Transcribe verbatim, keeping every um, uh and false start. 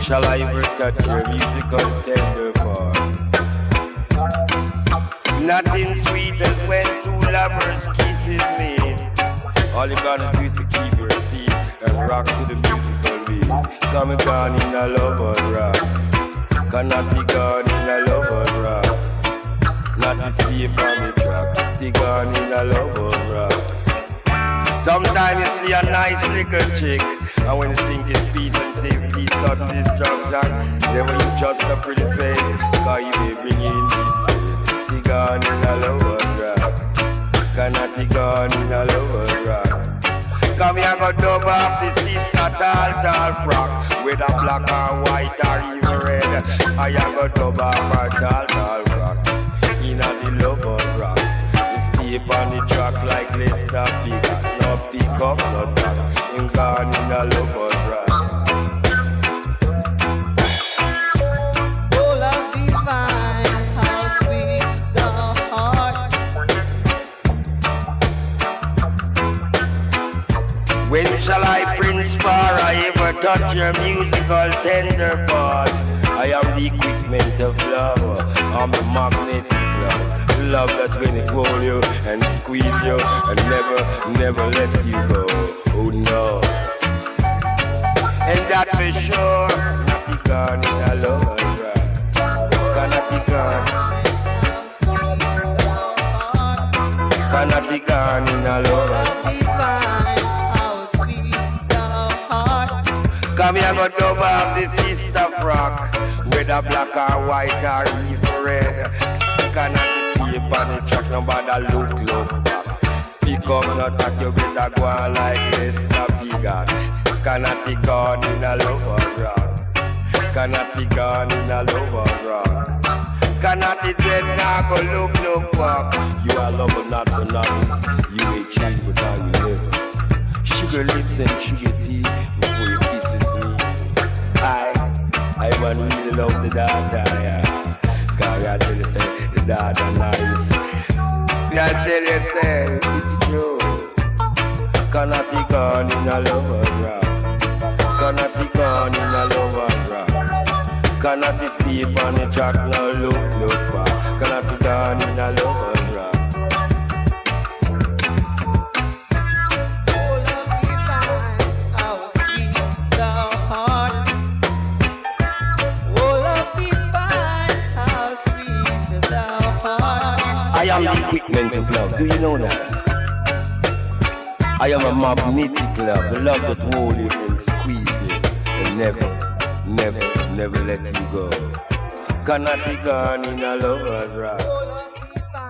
shall I ever touch your musical tender part? Nothing sweet as when two lovers kisses meet. All you gotta do is to keep your seat and rock to the musical beat. Come gone in a lover's rock, cannot be gone in a lover's rock. Not to escape on the track, be gone in a lover's rock. Sometimes you see a nice little chick, and when you think it's peace and safety, sudden destruction, then when you just a pretty face, cause you may bring in this face. Be gone in a lover's rock, cannot be gone in a lover's rock. Come here, go dub off the sister tall, tall frock, with a black or white or even red. I go dub off her tall, tall frock, in a the lover's rock. Step on the track like Lester Bigger. No pick up, no track. In gone in a lover's rock. Oh, love divine, how sweet the heart. When shall I, Prince Farah, ever touch your musical tender part? I am the equipment of love. I'm the magnetic love. Love that when it hold you and squeeze you and never, never let you go. Oh no. And that for sure, not be gone in a lover's rock. Cannot be gone. Cannot be gone in a lover's rock. Come here, go dub off the sister frock, with a black or white or even red. Cannot escape on the track, nobody look, look back. Pick up not that you better go on like Lester Bigger. Cannot be gone in a lover's rock. Cannot be gone in a lover's rock. Cannot be dead now, go look, look back. You are lover not for nothing. You may change but I will never. Sugar lips and sugar tea before you kisses me. I, I man really love the daughter, yeah. God, I tell you, say, the daughter nice. I tell you, say, it's true. Cannot be gone in a lover's rock. Cannot be gone in a lover's rock. Cannot be steep on the track, no look, look back. Cannot be gone in a lover's rock. I am the equipment of love, do you know that? I am a magnetic love, the love that hold you and squeeze you and never, never, never let you go. Cannot be gone in a lover's rock.